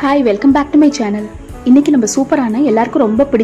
Hi, welcome back to my channel. இன்னைக்கு நம்ம சூப்பரான எல்லாருக்கும் ரொம்ப பிடிச்ச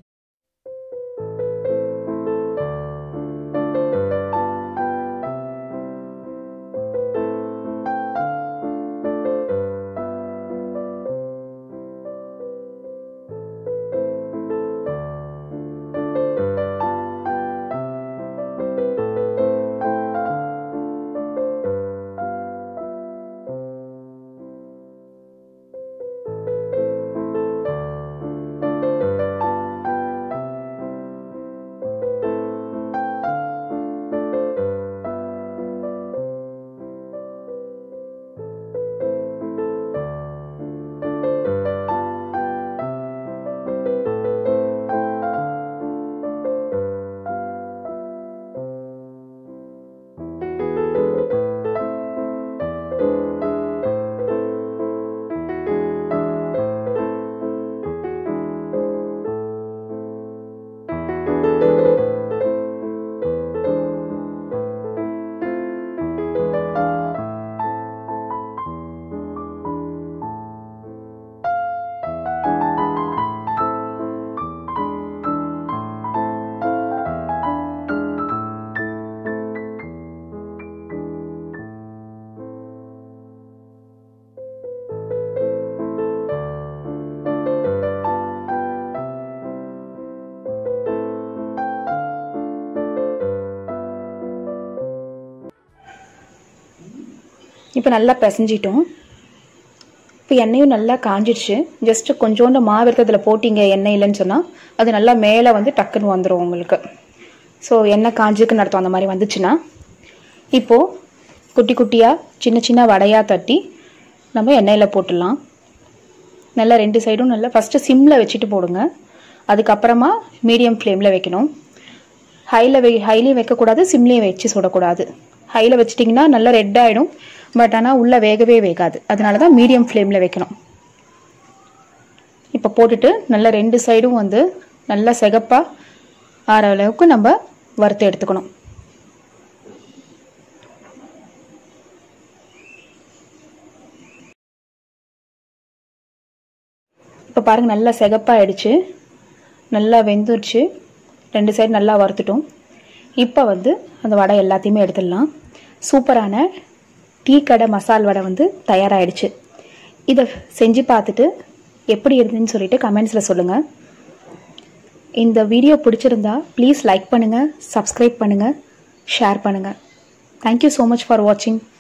இப்போ நல்லா பிசைஞ்சிட்டோம். இப்போ எண்ணெயும் நல்லா காஞ்சிடுச்சு. ஜஸ்ட் கொஞ்சோண்டு மாவு எடுத்து அதில் போட்டிங்க எண்ணெய் இல்லைன்னு சொன்னால் அது நல்லா மேலே வந்து டக்குன்னு வந்துடும் உங்களுக்கு. ஸோ எண்ணெய் காஞ்சிக்குன்னு அர்த்தம். அந்த மாதிரி வந்துச்சுன்னா இப்போது குட்டி குட்டியாக சின்ன சின்ன வடையாக தட்டி நம்ம எண்ணெயில் போட்டுடலாம். நல்லா ரெண்டு சைடும் நல்லா ஃபஸ்ட்டு சிம்மில் வச்சுட்டு போடுங்க. அதுக்கப்புறமா மீடியம் ஃப்ளேமில் வைக்கணும். ஹைலையும் வைக்கக்கூடாது, சிம்லேயும் வச்சு சுடக்கூடாது. ஹையில் வச்சிட்டிங்கன்னா நல்லா ரெட் ஆகிடும். பட் ஆனால் உள்ளே வேகவே வேகாது. அதனால தான் மீடியம் ஃப்ளேமில் வைக்கணும். இப்போ போட்டுட்டு நல்லா ரெண்டு சைடும் வந்து நல்லா சிகப்பாக ஆற அளவுக்கு நம்ம வறுத்து எடுத்துக்கணும். இப்போ பாருங்கள் நல்லா சிகப்பாக ஆயிடுச்சு, நல்லா வெந்துருச்சு. ரெண்டு சைடு நல்லா வறுத்துட்டோம். இப்போ வந்து அந்த வடை எல்லாத்தையுமே எடுத்துடலாம். சூப்பரான டீ கடை மசால் வடை வந்து தயாராகிடுச்சு. இதை செஞ்சு பார்த்துட்டு எப்படி இருந்துன்னு சொல்லிட்டு கமெண்ட்ஸில் சொல்லுங்கள். இந்த வீடியோ பிடிச்சிருந்தா ப்ளீஸ் லைக் பண்ணுங்கள், சப்ஸ்கிரைப் பண்ணுங்கள், ஷேர் பண்ணுங்கள். தேங்க்யூ ஸோ மச் ஃபார் வாட்சிங்.